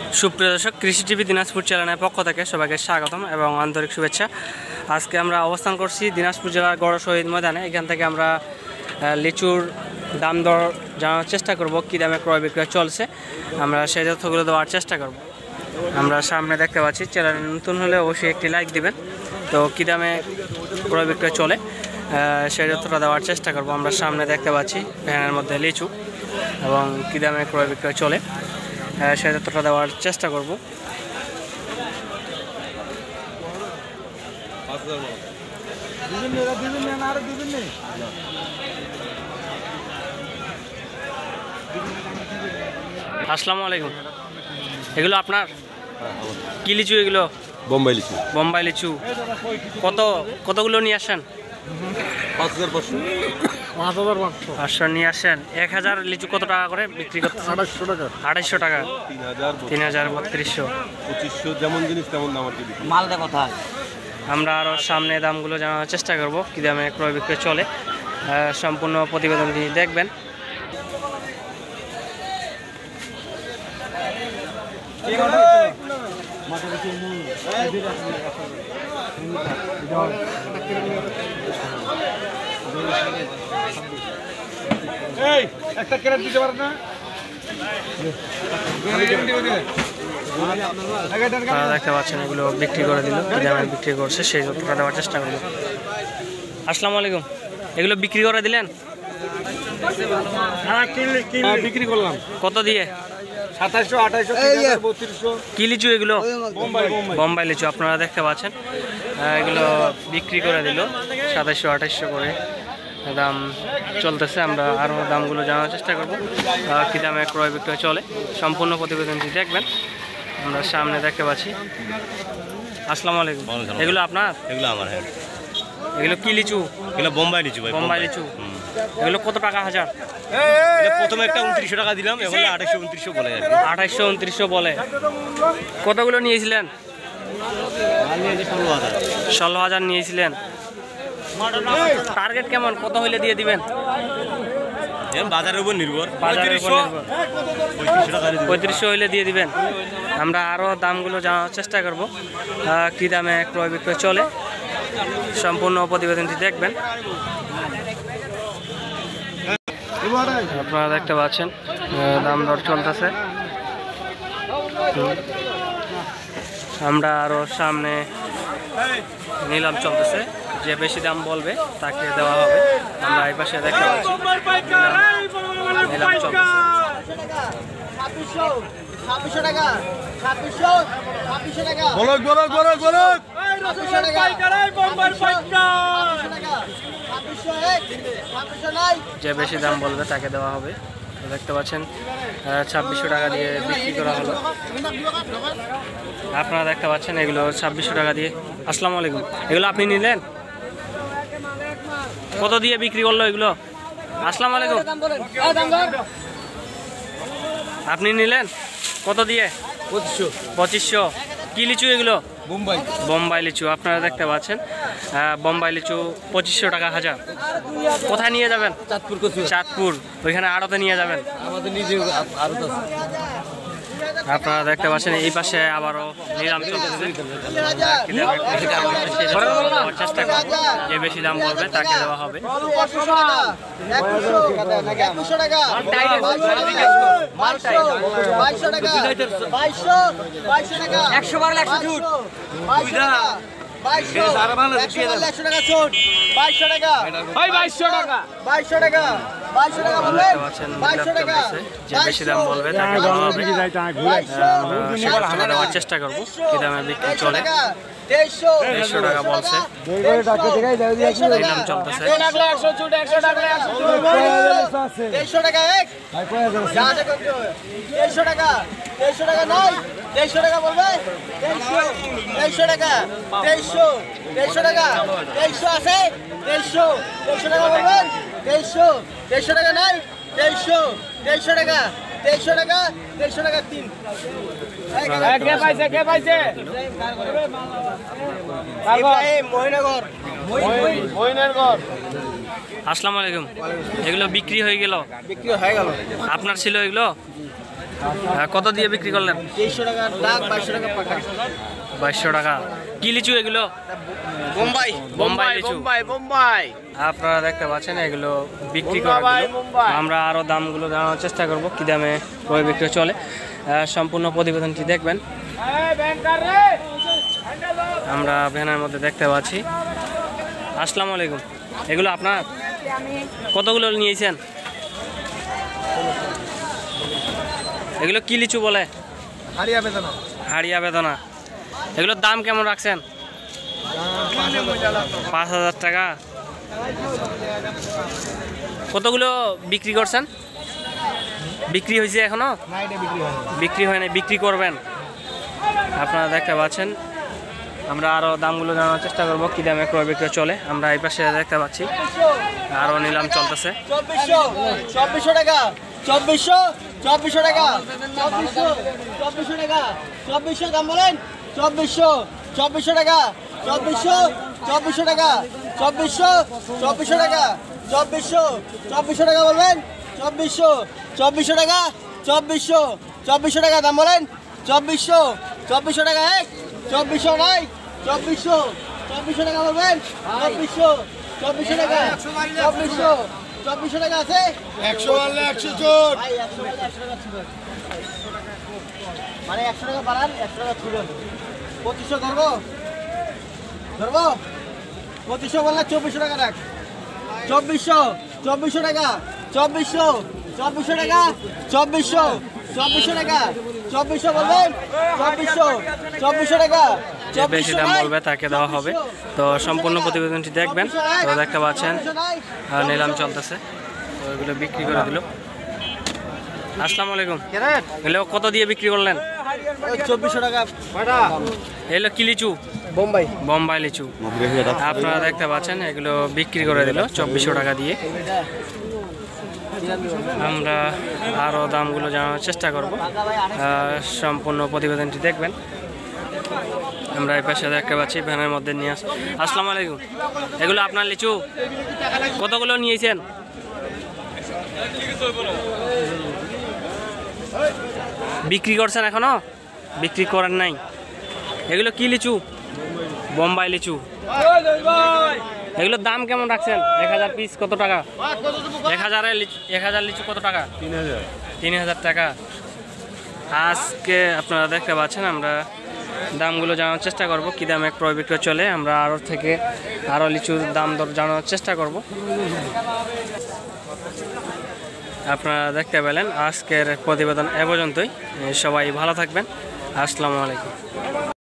সুপ্রিয় দর্শক, কৃষি টিভি দিনাজপুর চ্যানেলের পক্ষ থেকে সবাইকে স্বাগতম এবং আন্তরিক শুভেচ্ছা। আজকে আমরা অবস্থান করছি দিনাজপুর জেলার গড় শহীদ ময়দানে। এখান থেকে আমরা লিচুর দাম দর জানার চেষ্টা করব, কী দামে ক্রয় বিক্রয় চলছে আমরা সেই তথ্যগুলো দেওয়ার চেষ্টা করব। আমরা সামনে দেখতে পাচ্ছি, চ্যানেল নতুন হলে অবশ্যই একটি লাইক দিবেন। তো কী দামে ক্রয় বিক্রয় চলে সেই তথ্যটা দেওয়ার চেষ্টা করব। আমরা সামনে দেখতে পাচ্ছি ভ্যানের মধ্যে লিচু এবং কী দামে ক্রয় বিক্রয় চলে সেই তথ্যটা দেওয়ার চেষ্টা করব। আসসালামু আলাইকুম। এগুলো আপনার কি লিচু? এগুলো বোম্বাই লিচু। বোম্বাই লিচু কতগুলো নিয়ে আসেন? 5,500 নিয়ে আসেন। 1,000 লিচু কত টাকা করে বিক্রি করতে? 2,800 টাকা। 3,000, 3,000, 2500 যেমন জিনিস তেমন দাম। মালটা কোথায়? আমরা আরও সামনে দামগুলো জানার চেষ্টা করব, কী দামে ক্রয় বিক্রয় চলে। সম্পূর্ণ প্রতিবেদনটি দেখবেন। একটা ক্যারেট দিতে পারেন না? দেখতে পাচ্ছেন এগুলো বিক্রি করে দিল, কী দামে বিক্রি করছে সেই তথ্যটা দেওয়ার চেষ্টা করব। আসসালামু আলাইকুম। এগুলো বিক্রি করে দিলেন? বিক্রি করলাম। কত দিয়ে? 2700, 2800, 3200। কি লিচু এগুলো? বোম্বাই লিচু। আপনারা দেখতে পাচ্ছেন এগুলো বিক্রি করে দিল 2700, 2800 করে দাম চলতেছে। আমরা আরও দামগুলো জানার চেষ্টা করব, কী দামে ক্রয় বিক্রয় চলে। সম্পূর্ণ প্রতিবেদনটি দেখবেন। আমরা সামনে দেখতে পাচ্ছি। আসসালামু আলাইকুম। এগুলো আপনার? এগুলো আমার। হ্যাঁ, এগুলো কি লিচু? এগুলো বোম্বাই লিচু ভাই। বোম্বাই লিচু। এগুলো কত টাকা হাজার? প্রথমে একটা 2900 টাকা দিলাম, এখন 2800, 2900 বলে। 2800, 2900 বলে। কতগুলো নিয়েছিলেন? 16,000 নিয়েছিলেন। টার্গেট কেমন? কত হইলে দিয়ে দিবেন? বাজারের উপর নির্ভর। 3500 হইলে দিয়ে দিবেন। আমরা আরও দামগুলো জানার চেষ্টা করব, কী দামে ক্রয় বিক্রয় চলে। সম্পূর্ণ প্রতিবেদনটি দেখবেন। আপনারা দেখতে পাচ্ছেন দাম দর চলতেছে। আমরা আরও সামনে নিলাম চলতেছে, যে বেশি দাম বলবে তাকে দেওয়া হবে। আমরা এই পাশে দেখতে পাচ্ছি নিলাম চলতেছে। 2600 টাকা, 2600 টাকা। বলক বলক বলক বলক। 2600 টাকা। 2600 নাই। যে বেশি দাম বলবে তাকে দেওয়া হবে। দেখতে পাচ্ছেন 2600 টাকা দিয়ে বিক্রি করা হলো। আপনারা দেখতে পাচ্ছেন এগুলো 2600 টাকা দিয়ে। আসসালামু আলাইকুম। এগুলো আপনি নিলেন? কত দিয়ে বিক্রি করলো এগুলো? আসসালামু আলাইকুম। আপনি নিলেন কত দিয়ে? 2500। কি লিচু এগুলো? বোম্বাই। বোম্বাই লিচু। আপনারা দেখতে পাচ্ছেন বোম্বাই লিচু 2500 টাকা হাজার। কোথায় নিয়ে যাবেন? চাঁদপুর। ওইখানে আড়তে নিয়ে যাবেন? আমাদের নিজে আড়ত আছে। আপনারা দেখতে পাচ্ছেন এই পাশে আবারও নিলাম চলতেছে। চেষ্টা করব, যে বেশি দাম বলবে তাকে দেওয়া হবে। 2100 টাকা, 2100 টাকা, 2200 টাকা, 2200 টাকা, 100 বার 100 জুট, 2200 টাকা, 2200 টাকা ছোট, 2200 টাকা, 2200 টাকা, 2200 টাকা, 2200 টাকা বলবেন? 2200 টাকা, যে বেশি দাম বলবে তাকে দেওয়া হবে। সেটা দেওয়ার চেষ্টা করবো, কি দামে বিক্রি চলে। 2300 টাকা বলছে। নিলাম চলতেছে। 2300 টাকা এক, 2300 টাকা, 2300 টাকা নয়, 2300 টাকা বলবে? 2300 টাকা, 2300 টাকা, 2300 আছে, 2300 টাকা বলবেন? 2300 টাকা নাই, 2300 টাকা, 2300 টাকা, 2300 টাকা 3। কে পাইছে? মহিনগর। আসসালামু আলাইকুম। এগুলো বিক্রি হয়ে গেল? বিক্রি হয়ে গেল। আপনার ছিল এগুলো? কত দিয়ে বিক্রি করলেন? 2300 টাকা দাম, 2200 টাকা পাকা। 2200 টাকা। কি লিচু এগুলো? বোম্বাই বোম্বাই লিচু। বোম্বাই। আপনারা দেখতে পাচ্ছেন এগুলো বিক্রি করা আমরা আরও দামগুলো জানানোর চেষ্টা করব কী দামে ক্রয় বিক্রয় চলে। সম্পূর্ণ প্রতিবেদনটি দেখবেন। আমরা ভ্যানের মধ্যে দেখতে পাচ্ছি। আসসালামু আলাইকুম, এগুলো আপনার? কতগুলো নিয়েছেন? এগুলো কি লিচু বলে? হাড়িয়া বেদনা। এগুলোর দাম কেমন রাখছেন? 5000 টাকা। কতগুলো বিক্রি করছেন? বিক্রি হয়েছে এখনো? বিক্রি হয় না, বিক্রি করবেন। আপনারা দেখতে পাচ্ছেন। আমরা আরও দামগুলো জানার চেষ্টা করব কী দামে ক্রয় বিক্রয় চলে। আমরা এই পাশে দেখতে পাচ্ছি আরও নিলাম চলতেছে। 2400 টাকা, 2400 টাকা, 2400 টাকা, 2400 দাম বলেন। 2400 টাকা, 2400 টাকা, 2400 টাকা, 2400 টাকা বলবেন। 2400 টাকা, 2400 টাকা দাম বলেন। 2400 টাকা এক, 2400 নাই, 2400 টাকা বলবেন। 2400 টাকা, 2400 টাকা আছে। 100 আনলে 100 জোর। ভাই 100 টাকা ছিল, মানে 100 টাকা বাড়ান, 100 টাকা ছিল। 2500 ধরবো 2500 বললে 2400 টাকা রাখ। 2400 টাকা, 2400 টাকা, 2400 টাকা, 2400 বলবেন। 2400 টাকা, যে বেশি দাম বলবে তাকে দেওয়া হবে। তো সম্পূর্ণ প্রতিবেদনটি দেখবেন। তো দেখতে পাচ্ছেন নিলাম চলতেছে। তো এগুলো বিক্রি করে দিল। আসসালামু আলাইকুম, এগুলো কত দিয়ে বিক্রি করলেন? 2400 টাকা ভাড়া। এগুলো কি লিচু? বোম্বাই লিচু। আপনারা দেখতে পাচ্ছেন এগুলো বিক্রি করে দিল 2400 টাকা দিয়ে। আমরা আরও দামগুলো জানার চেষ্টা করব। সম্পূর্ণ প্রতিবেদনটি দেখবেন। আমরা এই পাশে দেখতে পাচ্ছি ভ্যানের মধ্যে নিয়ে আস। আসসালামু আলাইকুম, এগুলো আপনার লিচু? কতগুলো নিয়েছেন? বিক্রি করছেন এখনো? বিক্রি করেন নাই। এগুলো কি লিচু? বোম্বাই লিচু। এগুলোর দাম কেমন রাখছেন? 1000 পিস কত টাকা? 1000 লিচু কত টাকা? 3000 টাকা। আজকে আপনারা দেখতে পাচ্ছেন আমরা দামগুলো জানার চেষ্টা করব কী দামে ক্রয় বিক্রয় চলে। আমরা আরও থেকে আরও লিচুর দাম দর জানার চেষ্টা করব। আপনারা দেখতে পেলেন আজকের প্রতিবেদন এ পর্যন্তই। সবাই ভালো থাকবেন। আসসালামু আলাইকুম।